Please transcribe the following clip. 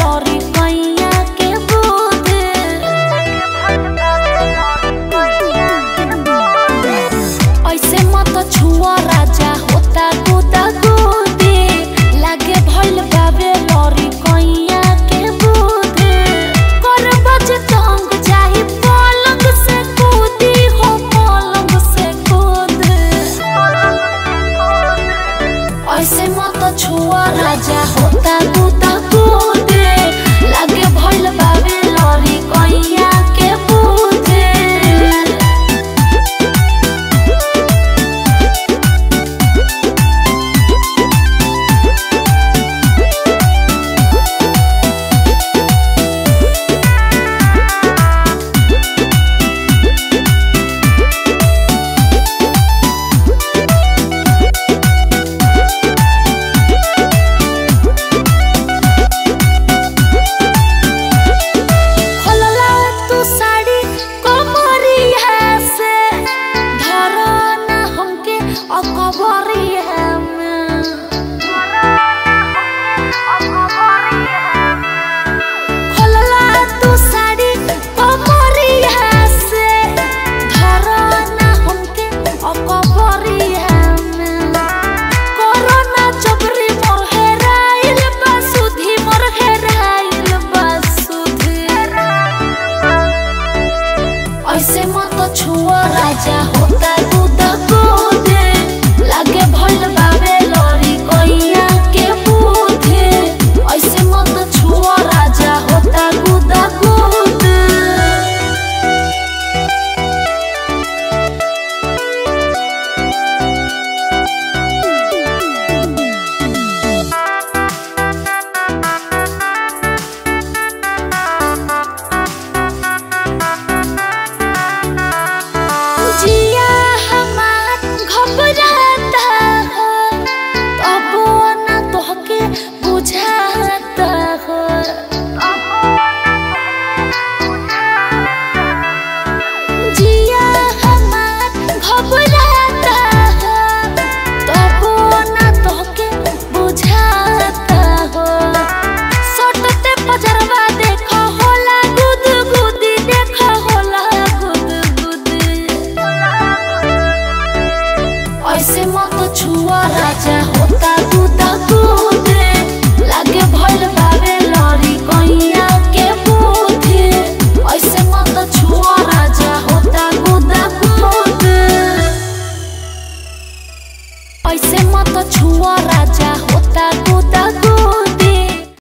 लरी कैया के बुध। ऐसे मत छुआ राजा होता गुदा गुदी, लागे भइल बाबे लरी कैया के बुध। कर बज तंग जाहि पलंग से कूदी हो, पलंग से कूद। ऐसे मत छुआ राजा होता गुदा गुदी, लागे भइल बाबे लरी कैया के बुध। ऐसे मत छुआ राजा होता गुदा गुदी, लागे भइल बाबे लरी कैया के बुध। ऐसे मत छुआ राजा होता गुदा गुदी। जिया हमार घबराता हो, तबो ना तोहके बुझाता हो। जिया हमार घबराता हो, तबो ना तोहके बुझाता हो। सटते पजरवा देखो होला गुद गुदी, देखो होला गुद गुदी। ऐसे मत छुआ राजा होता गुदा गुदी, लागे भइल बाबे लरी कैया के बुध। ऐसे मत छुआ राजा होता गुदा गुदी। ऐसे मत छुआ राजा होता गुदा गुदी।